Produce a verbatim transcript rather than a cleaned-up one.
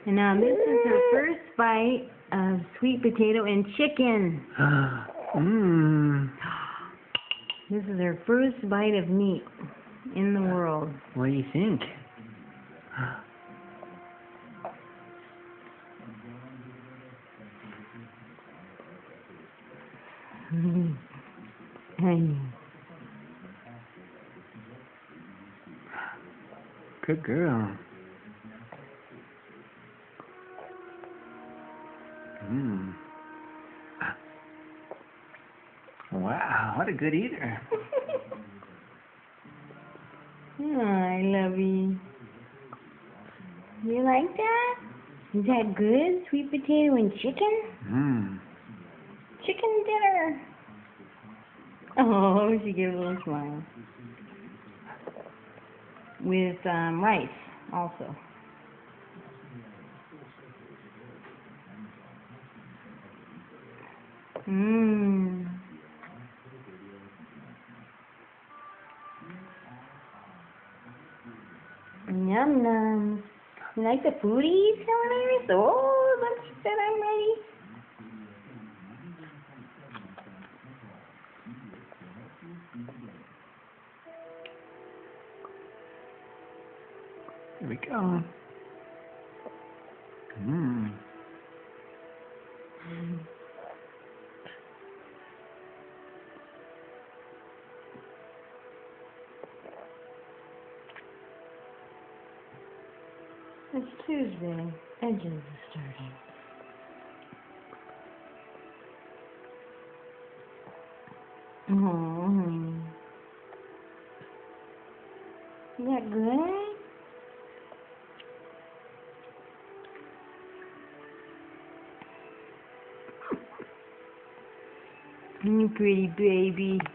And now this is her first bite of sweet potato and chicken. Mmm. This is her first bite of meat in the world. What do you think? Good girl. Mmm. Wow, what a good eater. Hi, lovey. You like that? Is that good? Sweet potato and chicken? Mmm. Chicken dinner. Oh, she gave a little smile. With um, rice, also. Mmm. Yum num. You like the foodies, Iris? Oh, look, she said I'm ready. Here we go. Mmm. It's Tuesday. Edges are starting. Oh, is that good? You pretty baby.